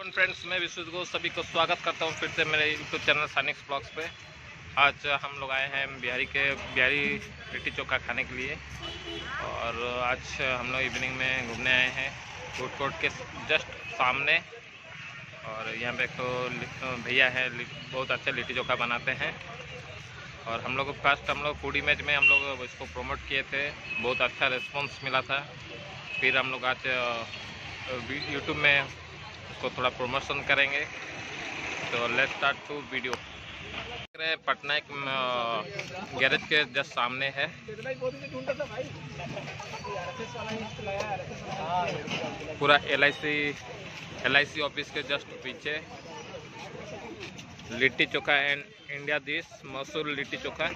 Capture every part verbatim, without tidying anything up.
Everyone friends, मैं विश्वजीत को सभी को स्वागत करता हूं फिर से मेरे यूट्यूब चैनल सानिक्स ब्लॉग्स पे। आज हम लोग आए हैं बिहारी के बिहारी लिट्टी चोखा खाने के लिए। और आज हम लोग इवनिंग में घूमने आए हैं फूड कोर्ट के जस्ट सामने। और यहाँ पे तो भैया है, बहुत अच्छा लिट्टी चोखा बनाते हैं। और हम लोग फर्स्ट हम लोग फूड इमेज में हम लोग इसको प्रमोट किए थे, बहुत अच्छा रिस्पॉन्स मिला था। फिर हम लोग आज यूट्यूब में उसको थोड़ा प्रमोशन करेंगे। तो let's start to video. Patna एक गैरेज के जस्ट सामने है। पूरा L I C L I C office के जस्ट पीछे litti chokha and India dish मशहूर लिट्टी चोखा।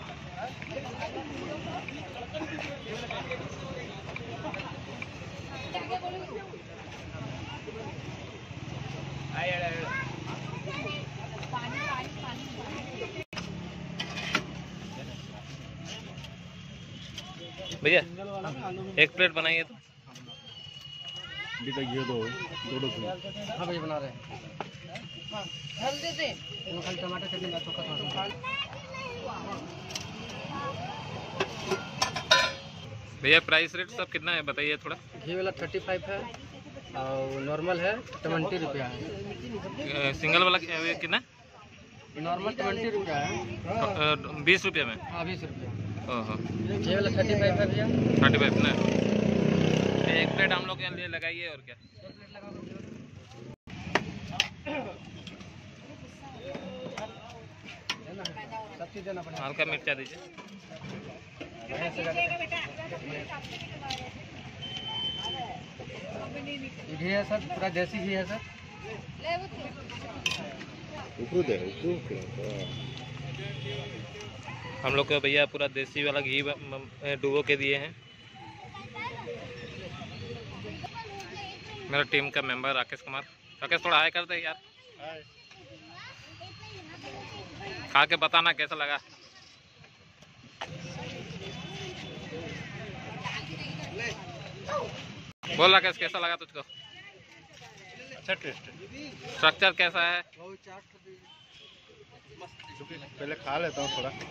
भैया एक प्लेट बनाइए तो। घी दो दो दो हाँ भैया बना रहे हैं। हल्दी दे खाली टमाटर चटनी चोखा थोड़ा। भैया प्राइस रेट सब कितना है बताइए थोड़ा। घी वाला थर्टी फाइव है और नॉर्मल है ट्वेंटी रुपया है। सिंगल वाला कितना? नॉर्मल ट्वेंटी रुपया है। बीस रुपये में? हाँ बीस रुपया। ओहो, घी वाला थर्टी फाइव है भैया। थर्टी फाइव ना। एक प्लेट हम लोग के लिए लगाइए। और क्या एक प्लेट लगा सब चीज़ देना पड़ेगा। हल्का मिर्चा दीजिए। घी है सर, पूरा देसी घी है सर। हम लोग को भैया पूरा देसी वाला घी डुबो के दिए हैं। मेरा टीम का मेंबर राकेश कुमार। राकेश थोड़ा हाय कर दे यार। खा के बताना कैसा लगा। बोल राकेश कैसा लगा तुझको? अच्छा टेस्ट है। स्ट्रक्चर कैसा है? पहले खा लेता हूँ थोड़ा।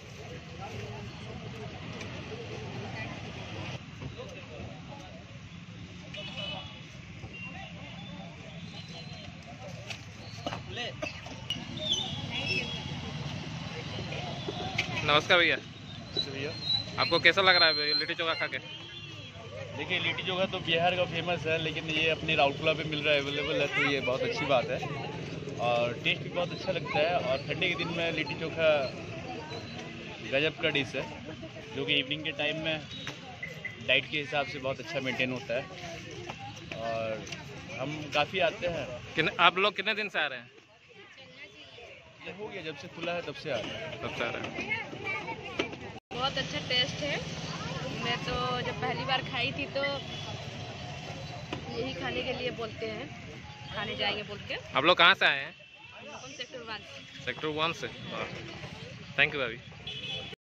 नमस्कार भैया। भैया आपको कैसा लग रहा है लिट्टी चोखा खा के? देखिए लिट्टी चोखा तो बिहार का फेमस है, लेकिन ये अपने राउरकेला पे मिल रहा है, अवेलेबल है, तो ये बहुत अच्छी बात है। और टेस्ट भी बहुत अच्छा लगता है। और ठंडे के दिन में लिट्टी चोखा गजब का डिश है, जो कि इवनिंग के टाइम में डाइट के हिसाब से बहुत अच्छा मेंटेन होता है। और हम काफ़ी आते हैं। किन, आप लोग कितने दिन से आ रहे हैं? ये हो गया जब से खुला है तब से आ रहे हैं। तब से आ रहे हैं। बहुत अच्छा टेस्ट है। मैं तो जब पहली बार खाई थी तो यही खाने के लिए बोलते हैं, खाने जाएंगे बोल के। आप लोग कहाँ से आए हैं? हम सेक्टर वन से। सेक्टर वन से। थैंक यू भाभी।